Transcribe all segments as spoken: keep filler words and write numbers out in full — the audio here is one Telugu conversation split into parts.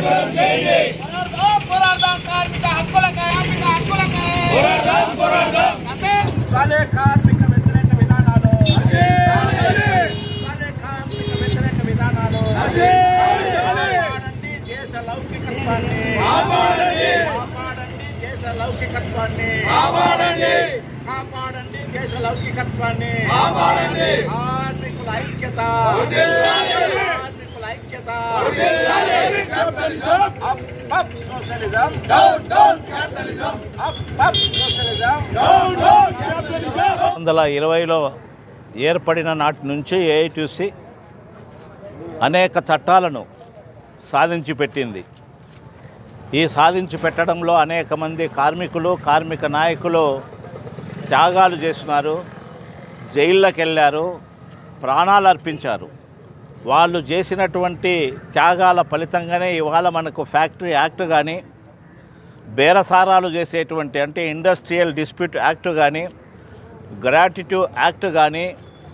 పోరాడదాం కార్మిక హక్కులకై కార్మిక హక్కులకై పోరాడదాం పోరాడదాం సాలే కార్మిక వ్యతిరేక విధానాలు సాలే కార్మిక వ్యతిరేక విధానాలు కాపాడండి దేశ లౌకికత్వాన్ని కాపాడండి కాపాడండి దేశ లౌకికత్వాన్ని కాపాడండి కాపాడండి దేశ లౌకికత్వాన్ని కాపాడండి కార్మికుల ఐక్యత కార్మికుల ఐక్యత up up socialism down down capitalism up up socialism down down capitalism పంతొమ్మిది వందల ఇరవైలో ఏర్పడిన నాటి నుంచి ఏఐటీసీ అనేక చట్టాలను సాధించి పెట్టింది. ఈ సాధించి పెట్టడంలో అనేక మంది కార్మికులు కార్మిక నాయకులు త్యాగాలు చేస్తున్నారు, జైళ్ళకి వెళ్ళారు, ప్రాణాలు అర్పించారు. వాళ్ళు చేసినటువంటి త్యాగాల ఫలితంగానే ఇవాళ మనకు ఫ్యాక్టరీ యాక్ట్ కానీ, బేరసారాలు చేసేటువంటి అంటే ఇండస్ట్రియల్ డిస్ప్యూట్ యాక్ట్ కానీ, గ్రాట్యుటీ యాక్ట్ కానీ,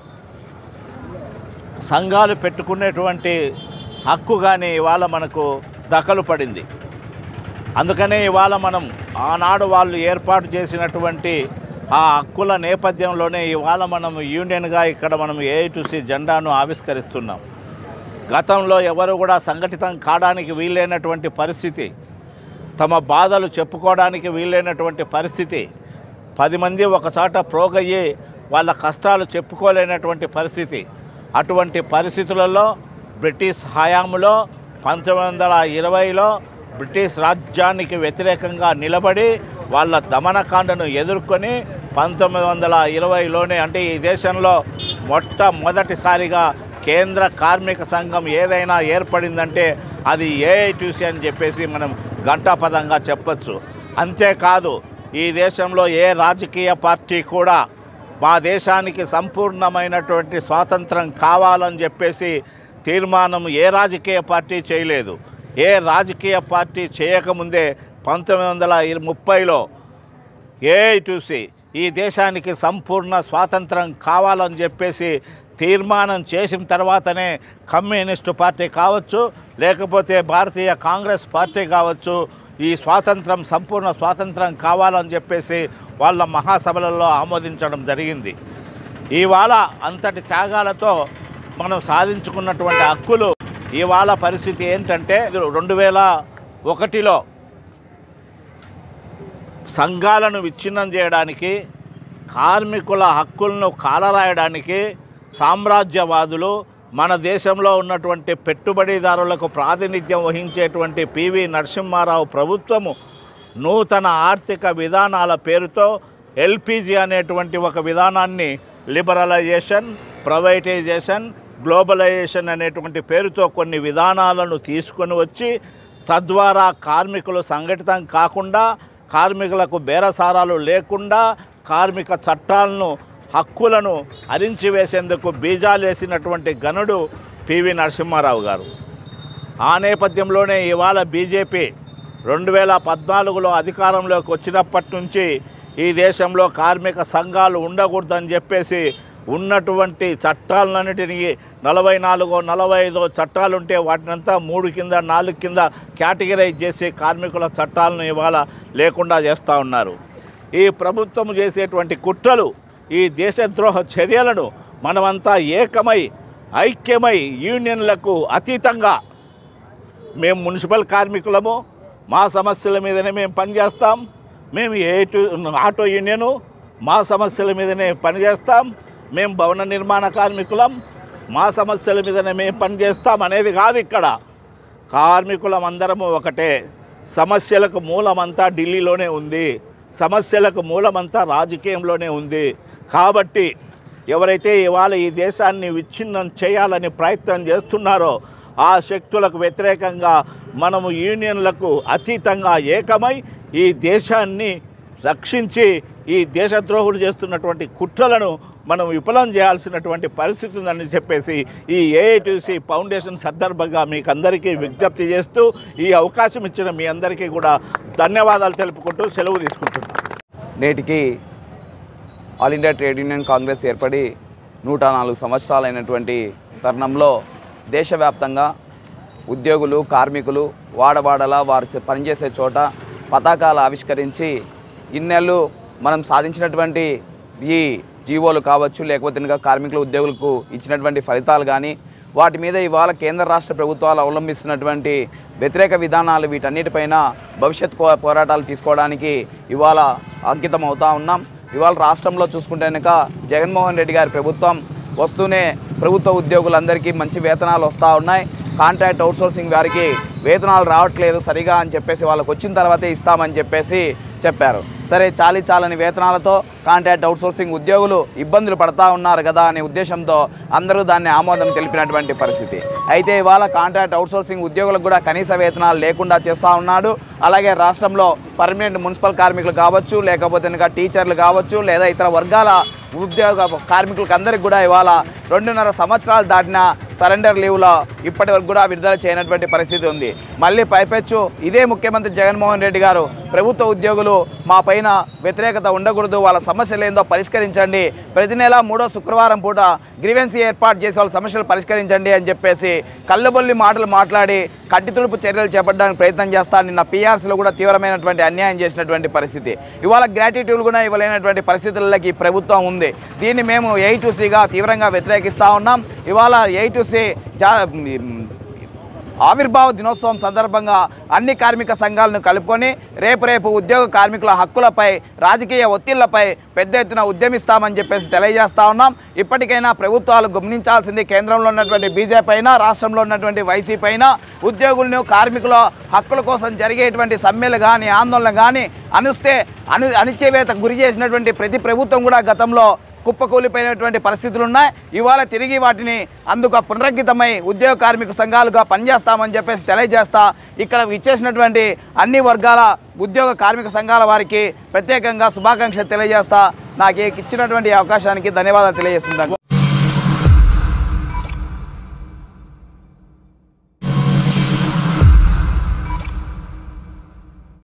సంఘాలు పెట్టుకునేటువంటి హక్కు కానీ ఇవాళ మనకు దఖలు పడింది. అందుకనే ఇవాళ మనం ఆనాడు వాళ్ళు ఏర్పాటు చేసినటువంటి ఆ హక్కుల నేపథ్యంలోనే ఇవాళ మనం యూనియన్గా ఇక్కడ మనం ఏఐటీసీ జెండాను ఆవిష్కరిస్తున్నాం. గతంలో ఎవరు కూడా సంఘటితం కావడానికి వీలైనటువంటి పరిస్థితి, తమ బాధలు చెప్పుకోవడానికి వీలైనటువంటి పరిస్థితి, పది మంది ఒకచోట ప్రోగయ్యి వాళ్ళ కష్టాలు చెప్పుకోలేనటువంటి పరిస్థితి. అటువంటి పరిస్థితులలో బ్రిటిష్ హయాంలో పంతొమ్మిది వందల ఇరవైలో బ్రిటిష్ రాజ్యానికి వ్యతిరేకంగా నిలబడి వాళ్ళ దమనకాండను ఎదుర్కొని పంతొమ్మిది వందల ఇరవైలోనే అంటే ఈ దేశంలో మొట్టమొదటిసారిగా కేంద్ర కార్మిక సంఘం ఏదైనా ఏర్పడిందంటే అది ఏఐటీసీ అని చెప్పేసి మనం ఘంటాపదంగా చెప్పచ్చు. అంతేకాదు ఈ దేశంలో ఏ రాజకీయ పార్టీ కూడా మా దేశానికి సంపూర్ణమైనటువంటి స్వాతంత్రం కావాలని చెప్పేసి తీర్మానం ఏ రాజకీయ పార్టీ చేయలేదు. ఏ రాజకీయ పార్టీ చేయకముందే పంతొమ్మిది వందల ముప్పైలో ఏఐటీసీ ఈ దేశానికి సంపూర్ణ స్వాతంత్రం కావాలని చెప్పేసి తీర్మానం చేసిన తర్వాతనే కమ్యూనిస్టు పార్టీ కావచ్చు, లేకపోతే భారతీయ కాంగ్రెస్ పార్టీ కావచ్చు, ఈ స్వాతంత్రం సంపూర్ణ స్వాతంత్రం కావాలని చెప్పేసి వాళ్ళ మహాసభలలో ఆమోదించడం జరిగింది. ఇవాళ అంతటి త్యాగాలతో మనం సాధించుకున్నటువంటి హక్కులు ఇవాళ పరిస్థితి ఏంటంటే రెండు వేల ఒకటిలో సంఘాలను విచ్ఛిన్నం చేయడానికి, కార్మికుల హక్కులను కాలరాయడానికి సామ్రాజ్యవాదులు మన దేశంలో ఉన్నటువంటి పెట్టుబడిదారులకు ప్రాతినిధ్యం వహించేటువంటి పివి నరసింహారావు ప్రభుత్వము నూతన ఆర్థిక విధానాల పేరుతో ఎల్పిజి అనేటువంటి ఒక విధానాన్ని లిబరలైజేషన్, ప్రైవేటైజేషన్, గ్లోబలైజేషన్ అనేటువంటి పేరుతో కొన్ని విధానాలను తీసుకొని వచ్చి తద్వారా కార్మికులు సంఘటితం కాకుండా, కార్మికులకు బేరసారాలు లేకుండా కార్మిక చట్టాలను హక్కులను అరించివేసేందుకు బీజాలు వేసినటువంటి గనుడు పివి నరసింహారావు గారు. ఆ నేపథ్యంలోనే ఇవాళ బీజేపీ రెండు వేల పద్నాలుగులో అధికారంలోకి వచ్చినప్పటి నుంచి ఈ దేశంలో కార్మిక సంఘాలు ఉండకూడదని చెప్పేసి ఉన్నటువంటి చట్టాలన్నిటినీ నలభై నాలుగో నలభై ఐదో చట్టాలుంటే వాటినంతా మూడు కింద నాలుగు కింద కేటగిరైజ్ చేసి కార్మికుల చట్టాలను ఇవాళ లేకుండా చేస్తూ ఉన్నారు. ఈ ప్రభుత్వం చేసేటువంటి కుట్రలు, ఈ దేశద్రోహ చర్యలను మనమంతా ఏకమై ఐక్యమై యూనియన్లకు అతీతంగా మేము మున్సిపల్ కార్మికులము, మా సమస్యల మీదనే మేము పనిచేస్తాం, మేము ఏ ఆటో యూనియను మా సమస్యల మీదనే పనిచేస్తాం, మేము భవన నిర్మాణ కార్మికులం మా సమస్యల మీదనే మేము పనిచేస్తాం అనేది కాదు. ఇక్కడ కార్మికులం అందరము ఒకటే. సమస్యలకు మూలమంతా ఢిల్లీలోనే ఉంది, సమస్యలకు మూలమంతా రాజకీయంలోనే ఉంది. కాబట్టి ఎవరైతే ఇవాళ ఈ దేశాన్ని విచ్ఛిన్నం చేయాలని ప్రయత్నం చేస్తున్నారో ఆ శక్తులకు వ్యతిరేకంగా మనము యూనియన్లకు అతీతంగా ఏకమై ఈ దేశాన్ని రక్షించి ఈ దేశద్రోహులు చేస్తున్నటువంటి కుట్రలను మనం విఫలం చేయాల్సినటువంటి పరిస్థితి ఉందని చెప్పేసి ఈ ఏఐటీసీ ఫౌండేషన్ సందర్భంగా మీకు అందరికీ విజ్ఞప్తి చేస్తూ ఈ అవకాశం ఇచ్చిన మీ అందరికీ కూడా ధన్యవాదాలు తెలుపుకుంటూ సెలవు తీసుకుంటున్నాను. నేటికి All India Trade Union Congress ఏర్పడి నూట నాలుగు సంవత్సరాలైనటువంటి తరుణంలో దేశవ్యాప్తంగా ఉద్యోగులు కార్మికులు వాడవాడలా వారు చే- పనిచేసే చోట పతాకాలు ఆవిష్కరించి ఇన్నేళ్ళు మనం సాధించినటువంటి ఈ జీవోలు కావచ్చు, లేకపోతే ఇంకా కార్మికులు ఉద్యోగులకు ఇచ్చినటువంటి ఫలితాలు కానీ వాటి మీద ఇవాళ కేంద్ర రాష్ట్ర ప్రభుత్వాలు అవలంబిస్తున్నటువంటి వ్యతిరేక విధానాలు వీటన్నిటిపైన భవిష్యత్ కో- పోరాటాలు తీసుకోవడానికి ఇవాళ అంకితం అవుతా ఉన్నాం. ఇవాళ రాష్ట్రంలో చూసుకుంటే కనుక జగన్మోహన్ రెడ్డి గారి ప్రభుత్వం వస్తూనే ప్రభుత్వ ఉద్యోగులందరికీ మంచి వేతనాలు వస్తూ ఉన్నాయి. కాంట్రాక్ట్ అవుట్సోర్సింగ్ వారికి వేతనాలు రావట్లేదు సరిగా అని చెప్పేసి వాళ్ళకు వచ్చిన తర్వాతే ఇస్తామని చెప్పేసి చెప్పారు. సరే, చాలీ చాలని వేతనాలతో కాంట్రాక్ట్ అవుట్సోర్సింగ్ ఉద్యోగులు ఇబ్బందులు పడతా ఉన్నారు కదా అనే ఉద్దేశంతో అందరూ దాన్ని ఆమోదం తెలిపినటువంటి పరిస్థితి. అయితే ఇవాళ కాంట్రాక్ట్ అవుట్సోర్సింగ్ ఉద్యోగులకు కూడా కనీస వేతనాలు లేకుండా చేస్తూ ఉన్నాడు. అలాగే రాష్ట్రంలో పర్మనెంట్ మున్సిపల్ కార్మికులు కావచ్చు, లేకపోతే ఇంకా టీచర్లు కావచ్చు, లేదా ఇతర వర్గాల ఉద్యోగ కార్మికులకు అందరికీ కూడా ఇవాళ రెండున్నర సంవత్సరాలు దాటిన సరెండర్ లీవ్లో ఇప్పటి వరకు కూడా విడుదల చేయనటువంటి పరిస్థితి ఉంది. మళ్ళీ పైపెచ్చు ఇదే ముఖ్యమంత్రి జగన్మోహన్ రెడ్డి గారు ప్రభుత్వ ఉద్యోగులు మా పైన వ్యతిరేకత ఉండకూడదు, వాళ్ళ సమస్యలు ఏందో పరిష్కరించండి, ప్రతి నెల మూడో శుక్రవారం పూట గ్రీవెన్సీ ఏర్పాటు చేసి వాళ్ళ సమస్యలు పరిష్కరించండి అని చెప్పేసి కళ్ళబొల్లి మాటలు మాట్లాడి కట్టి తుడుపు చర్యలు చేపట్టడానికి ప్రయత్నం చేస్తాను. నిన్న పీఆర్సీలో కూడా తీవ్రమైనటువంటి అన్యాయం చేసినటువంటి పరిస్థితి. ఇవాళ గ్రాట్యుటీలు కూడా ఇవ్వలేనటువంటి పరిస్థితులకి ప్రభుత్వం ఉంది. దీన్ని మేము ఏఐటీసీగా తీవ్రంగా వ్యతిరేకిస్తూ ఉన్నాం. ఇవాళ ఏఐటీసీ జా ఆవిర్భావ దినోత్సవం సందర్భంగా అన్ని కార్మిక సంఘాలను కలుపుకొని రేపు రేపు ఉద్యోగ కార్మికుల హక్కులపై రాజకీయ ఒత్తిళ్లపై పెద్ద ఎత్తున ఉద్యమిస్తామని చెప్పేసి తెలియజేస్తా ఉన్నాం. ఇప్పటికైనా ప్రభుత్వాలు గమనించాల్సింది కేంద్రంలో ఉన్నటువంటి బీజేపీ అయినా రాష్ట్రంలో ఉన్నటువంటి వైసీపీ అయినా ఉద్యోగులను కార్మికుల హక్కుల కోసం జరిగేటువంటి సమ్మెలు కానీ ఆందోళన కానీ అనుస్తే అను అణిచివేతకు గురి చేసినటువంటి ప్రతి ప్రభుత్వం కూడా గతంలో కుప్పకూలిపోయినటువంటి పరిస్థితులు ఉన్నాయి. ఇవాళ తిరిగి వాటిని అందుకు పునరంకితమై ఉద్యోగ కార్మిక సంఘాలుగా పనిచేస్తామని చెప్పేసి తెలియజేస్తా ఇక్కడ ఇచ్చేసినటువంటి అన్ని వర్గాల ఉద్యోగ కార్మిక సంఘాల వారికి ప్రత్యేకంగా శుభాకాంక్షలు తెలియజేస్తా. నాకు ఇచ్చినటువంటి అవకాశానికి ధన్యవాదాలు తెలియజేస్తున్నాను.